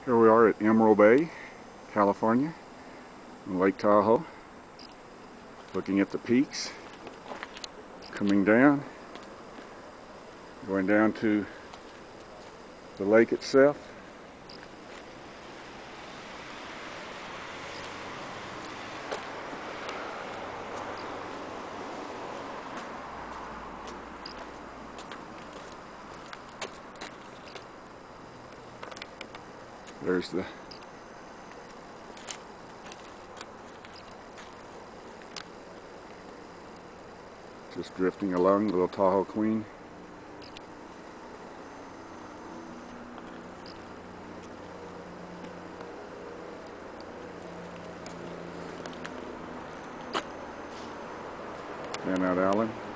Here we are at Emerald Bay, California, in Lake Tahoe, looking at the peaks, coming down, going down to the lake itself. There's the just drifting along, the little Tahoe Queen. Fanette Island.